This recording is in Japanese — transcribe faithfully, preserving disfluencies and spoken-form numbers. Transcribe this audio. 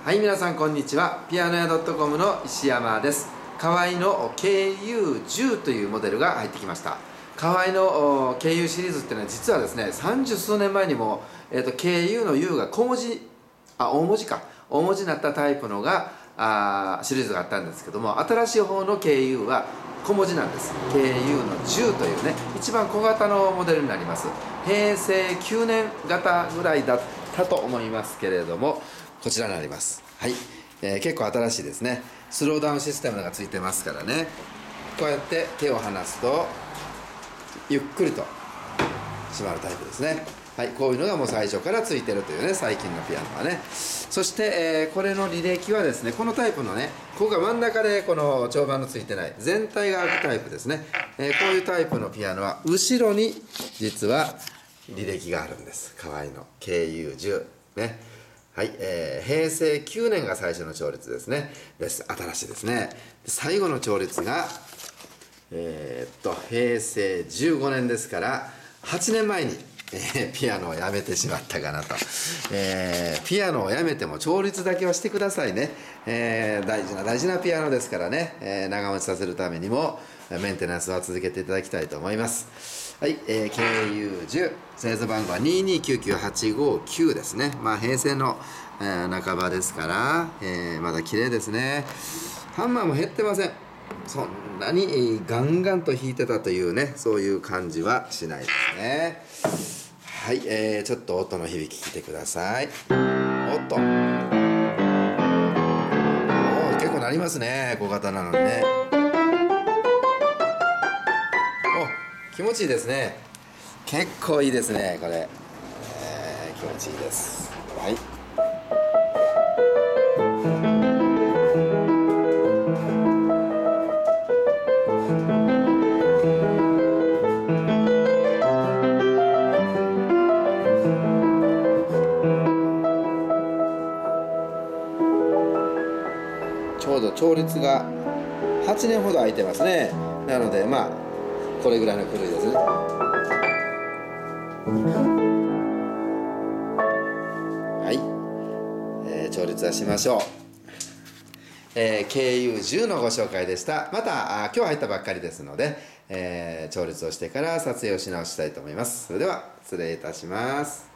はい、皆さんこんにちは。ピアノ屋 .com の石山です。河合の ケーユーじゅう というモデルが入ってきました。河合の ケーユー シリーズっていうのは実はですね、三十数年前にも、えーと、ケーユー の ユー が小文字、あ、大文字か、大文字になったタイプのがあシリーズがあったんですけども、新しい方の ケーユー は小文字なんです。ケーユー のじゅうというね、一番小型のモデルになります。へいせいきゅうねん型ぐらいだったと思いますけれども、こちらになります。はい、えー、結構新しいですね。スローダウンシステムがついてますからね。こうやって手を離すとゆっくりと閉まるタイプですね。はい、こういうのがもう最初からついてるというね、最近のピアノはね。そして、えー、これの履歴はですね、このタイプのね、ここが真ん中でこの長板のついてない全体が開くタイプですね。えー、こういうタイプのピアノは後ろに実は履歴があるんです。河合の ケーユーじゅう ね。はい、えー、へいせいきゅうねんが最初の調律ですね。です。新しいですね。最後の調律が、えー、っと、へいせいじゅうごねんですから、はちねんまえに、えー、ピアノをやめてしまったかなと。えー、ピアノをやめても調律だけはしてくださいね。えー、大事な大事なピアノですからね、えー、長持ちさせるためにも、メンテナンスは続けていただきたいと思います。はい、えー、ケーユーじゅう 製造番号はにーにーきゅうきゅうはちごきゅうですね。まあ平成の、えー、半ばですから、えー、まだ綺麗ですね。ハンマーも減ってません。そんなに、えー、ガンガンと弾いてたというね、そういう感じはしないですね。はい、えー、ちょっと音の響き聞いてください。おっと、おー、結構鳴りますね、小型なのにね。気持ちいいですね。結構いいですね、これ、えー、気持ちいいです。はい、ちょうど調律がはちねんほど空いてますね。なのでまあこれぐらいの古いですね。はい、えー、調律はしましょう。えー、ケーユーじゅう のご紹介でした。またあ今日入ったばっかりですので、えー、調律をしてから撮影をし直したいと思います。それでは失礼いたします。